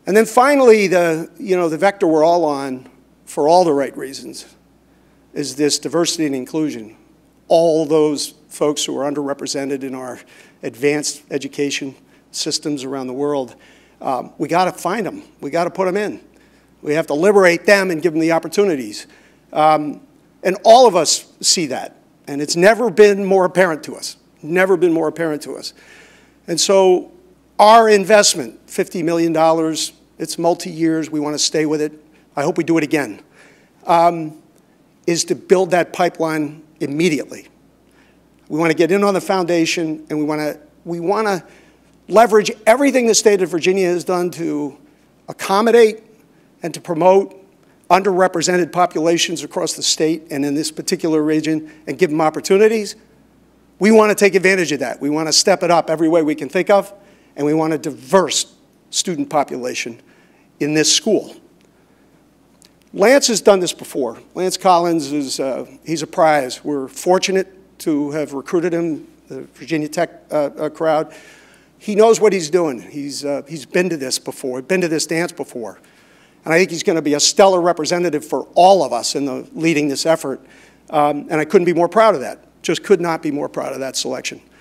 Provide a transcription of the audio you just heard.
And then finally, the vector we're all on, for all the right reasons, is this diversity and inclusion. All those folks who are underrepresented in our advanced education systems around the world, we got to find them. We got to put them in. We have to liberate them and give them the opportunities. And all of us see that. And it's never been more apparent to us. Never been more apparent to us. And so our investment, $50 million, it's multi-years. We want to stay with it. I hope we do it again, is to build that pipeline immediately. We want to get in on the foundation, and we want to leverage everything the state of Virginia has done to accommodate and to promote underrepresented populations across the state and in this particular region and give them opportunities. We want to take advantage of that. We want to step it up every way we can think of, and we want a diverse student population in this school. Lance has done this before. Lance Collins is he's a prize. We're fortunate to have recruited him, the Virginia Tech crowd. He knows what he's doing. He's been to this before, been to this dance before. And I think he's going to be a stellar representative for all of us in leading this effort. And I couldn't be more proud of that. Just could not be more proud of that selection.